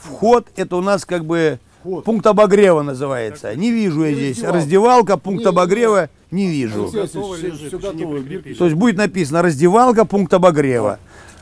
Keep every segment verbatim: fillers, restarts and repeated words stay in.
вход, это у нас как бы вход. Пункт обогрева называется. Не вижу я здесь. Раздевалка, раздевалка пункт не, обогрева не вижу. Все, все, все готово. То есть будет написано раздевалка, пункт обогрева.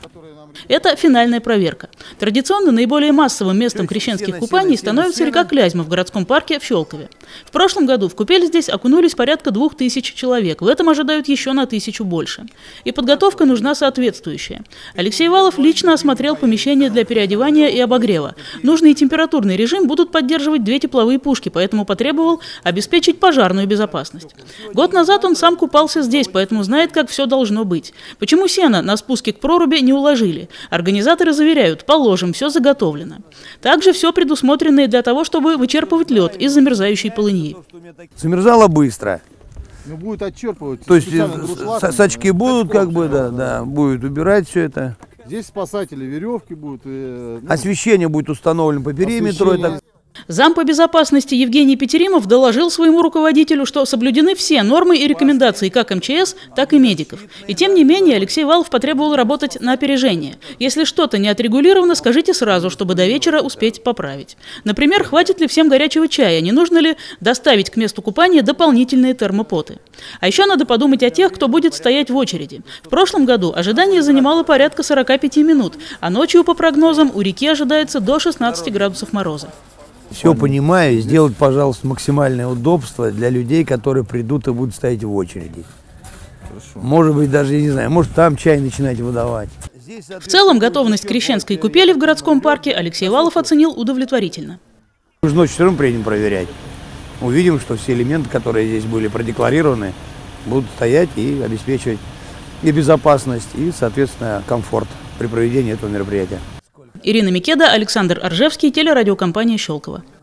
Это финальная проверка. Традиционно наиболее массовым местом крещенских купаний становится река Клязьма в городском парке в Щелкове. В прошлом году в купель здесь окунулись порядка двух тысяч человек. В этом ожидают еще на тысячу больше. И подготовка нужна соответствующая. Алексей Валов лично осмотрел помещение для переодевания и обогрева. Нужный температурный режим будут поддерживать две тепловые пушки, поэтому потребовал обеспечить пожарную безопасность. Год назад он сам купался здесь, поэтому знает, как все должно быть. Почему сено на спуске к проруби не уложили? Организаторы заверяют, положим, все заготовлено. Также все предусмотрено для того, чтобы вычерпывать лед из замерзающей полыньи. Замерзало быстро. Ну, будет отчерпывать. То есть сачки будут, как бы, да, да, будет убирать все это. Здесь спасатели, веревки будут. Э, ну, освещение будет установлено по периметру. Это... Зам по безопасности Евгений Петеримов доложил своему руководителю, что соблюдены все нормы и рекомендации как эм че эс, так и медиков. И тем не менее Алексей Валов потребовал работать на опережение. Если что-то не отрегулировано, скажите сразу, чтобы до вечера успеть поправить. Например, хватит ли всем горячего чая, не нужно ли доставить к месту купания дополнительные термопоты. А еще надо подумать о тех, кто будет стоять в очереди. В прошлом году ожидание занимало порядка сорока пяти минут, а ночью, по прогнозам, у реки ожидается до шестнадцати градусов мороза. Все понимаю, сделать, пожалуйста, максимальное удобство для людей, которые придут и будут стоять в очереди. Хорошо. Может быть, даже, я не знаю, может там чай начинать выдавать. В целом, готовность крещенской купели в городском парке Алексей Валов оценил удовлетворительно. Мы же ночью все равно приедем проверять. Увидим, что все элементы, которые здесь были продекларированы, будут стоять и обеспечивать и безопасность, и, соответственно, комфорт при проведении этого мероприятия. Ирина Микеда, Александр Оржевский, телерадиокомпания «Щелково».